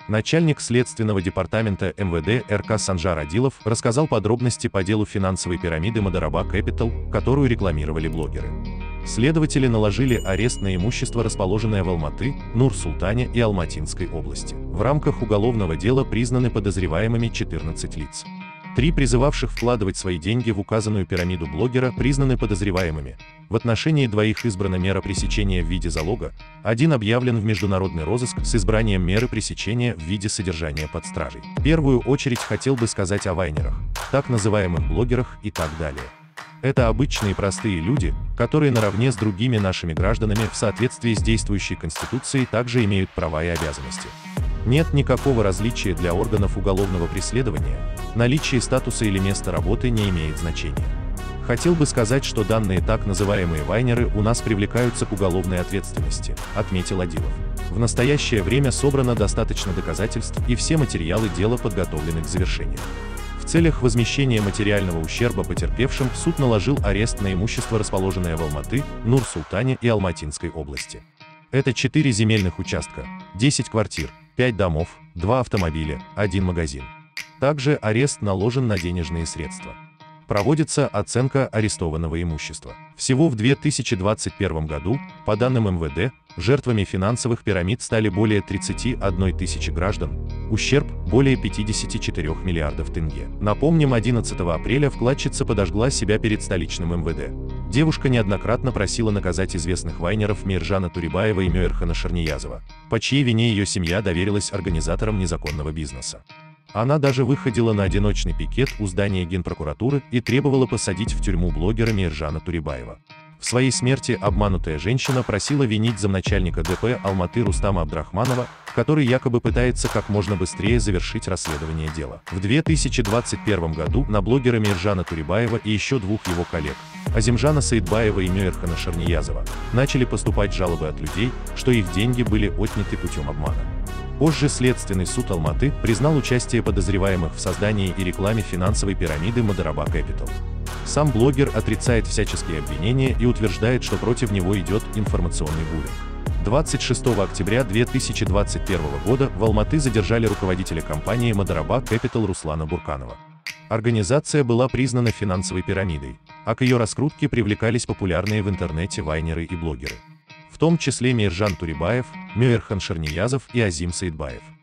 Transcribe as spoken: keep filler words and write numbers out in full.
Начальник следственного департамента эм вэ дэ эр ка Санжар Адилов рассказал подробности по делу финансовой пирамиды Madaraba Capital, которую рекламировали блогеры. Следователи наложили арест на имущество, расположенное в Алматы, Нур-Султане и Алматинской области. В рамках уголовного дела признаны подозреваемыми четырнадцать лиц. Три призывавших вкладывать свои деньги в указанную пирамиду блогера признаны подозреваемыми. В отношении двоих избрана мера пресечения в виде залога, один объявлен в международный розыск с избранием меры пресечения в виде содержания под стражей. В первую очередь хотел бы сказать о вайнерах, так называемых блогерах и так далее. Это обычные простые люди, которые наравне с другими нашими гражданами в соответствии с действующей Конституцией также имеют права и обязанности. Нет никакого различия для органов уголовного преследования, наличие статуса или места работы не имеет значения. Хотел бы сказать, что данные так называемые вайнеры у нас привлекаются к уголовной ответственности, отметил Адилов. В настоящее время собрано достаточно доказательств и все материалы дела подготовлены к завершению. В целях возмещения материального ущерба потерпевшим суд наложил арест на имущество, расположенное в Алматы, Нур-Султане и Алматинской области. Это четыре земельных участка, десять квартир, пять домов, два автомобиля, один магазин. Также арест наложен на денежные средства. Проводится оценка арестованного имущества. Всего в две тысячи двадцать первом году, по данным эм вэ дэ, жертвами финансовых пирамид стали более тридцати одной тысячи граждан, ущерб более пятидесяти четырёх миллиардов тенге. Напомним, одиннадцатого апреля вкладчица подожгла себя перед столичным эм вэ дэ. Девушка неоднократно просила наказать известных вайнеров Мейржана Турибаева и Мёерхана Шарниязова, по чьей вине ее семья доверилась организаторам незаконного бизнеса. Она даже выходила на одиночный пикет у здания Генпрокуратуры и требовала посадить в тюрьму блогера Мейржана Турибаева. В своей смерти обманутая женщина просила винить замначальника дэ пэ Алматы Рустама Абдрахманова, который якобы пытается как можно быстрее завершить расследование дела. В две тысячи двадцать первом году на блогера Мейржана Турибаева и еще двух его коллег, Азимжана Саидбаева и Мёерхана Шарниязова, начали поступать жалобы от людей, что их деньги были отняты путем обмана. Позже Следственный суд Алматы признал участие подозреваемых в создании и рекламе финансовой пирамиды Madaraba Capital. Сам блогер отрицает всяческие обвинения и утверждает, что против него идет информационный буллинг. двадцать шестого октября две тысячи двадцать первого года в Алматы задержали руководителя компании Madaraba Capital Руслана Бурканова. Организация была признана финансовой пирамидой, а к ее раскрутке привлекались популярные в интернете вайнеры и блогеры, в том числе Мейржан Турибаев, Мёерхан Шарниязов и Азим Саидбаев.